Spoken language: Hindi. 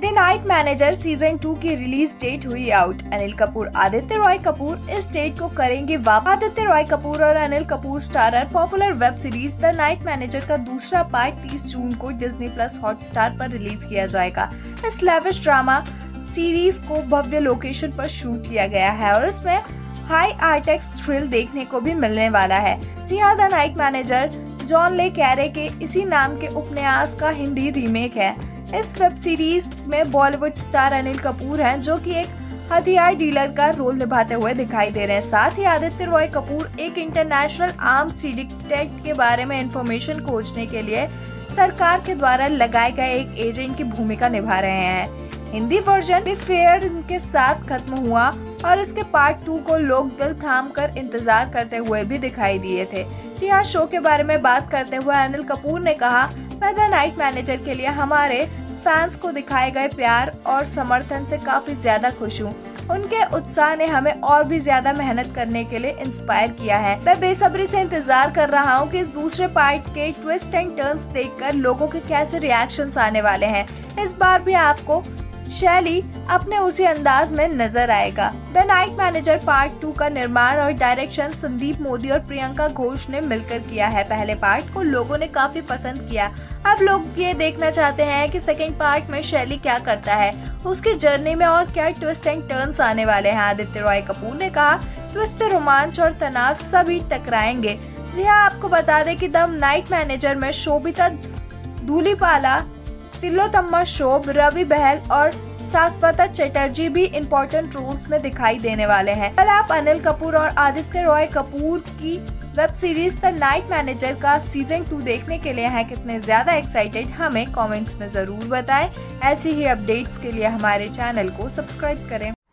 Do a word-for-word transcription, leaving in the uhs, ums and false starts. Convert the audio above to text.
The night manager season two की रिलीज डेट हुई आउट। अनिल कपूर, आदित्य रॉय कपूर इस डेट को करेंगे वापस। आदित्य रॉय कपूर और Anil Kapoor starrer popular web series the night manager का दूसरा पार्ट तीस जून को डिज्नी प्लस हॉटस्टार पर रिलीज किया जाएगा। इस लेविश ड्रामा सीरीज को भव्य लोकेशन पर शूट किया गया है और इसमें हाई आर्टेक्स थ्रिल देखने को भी मिलने वाला है। जी हाँ, द नाइट मैनेजर जॉन ले कैरे के इसी नाम के उपन्यास का हिंदी रीमेक है। इस वेब सीरीज में बॉलीवुड स्टार अनिल कपूर हैं, जो कि एक हथियार डीलर का रोल निभाते हुए दिखाई दे रहे हैं। साथ ही आदित्य रॉय कपूर एक इंटरनेशनल आर्म सिंडिकेट के बारे में इंफॉर्मेशन खोजने के लिए सरकार के द्वारा लगाए गए एक एजेंट की भूमिका निभा रहे हैं। हिंदी वर्जन फेयर के साथ खत्म हुआ और इसके पार्ट टू को लोग दिल थाम कर इंतजार करते हुए भी दिखाई दिए थे। जी हाँ, शो के बारे में बात करते हुए अनिल कपूर ने कहा, मैं द नाइट मैनेजर के लिए हमारे फैंस को दिखाए गए प्यार और समर्थन से काफी ज्यादा खुश हूँ। उनके उत्साह ने हमें और भी ज्यादा मेहनत करने के लिए इंस्पायर किया है। मैं बेसब्री से इंतजार कर रहा हूँ कि इस दूसरे पार्ट के ट्विस्ट एंड टर्न्स देखकर लोगों के कैसे रिएक्शंस आने वाले हैं। इस बार भी आपको शैली अपने उसी अंदाज में नजर आएगा। The night manager part two का निर्माण और डायरेक्शन संदीप मोदी और प्रियंका घोष ने मिलकर किया है। पहले पार्ट को लोगों ने काफी पसंद किया। अब लोग ये देखना चाहते हैं कि सेकंड पार्ट में शैली क्या करता है, उसकी जर्नी में और क्या ट्विस्ट एंड टर्न्स आने वाले हैं। आदित्य रॉय कपूर ने कहा, ट्विस्ट, रोमांच और तनाव सभी टकराएंगे। जी हाँ, आपको बता दें कि द नाइट मैनेजर में शोभिता धूलीपाला, तिलोत्तमा शोभ, रवि बहल और शाश्वता चटर्जी भी इम्पोर्टेंट रोल्स में दिखाई देने वाले हैं। कल आप अनिल कपूर और आदित्य रॉय कपूर की web series the night manager का सीजन टू देखने के लिए हैं कितने ज्यादा एक्साइटेड, हमें कमेंट्स में जरूर बताएं। ऐसी ही अपडेट्स के लिए हमारे चैनल को सब्सक्राइब करें।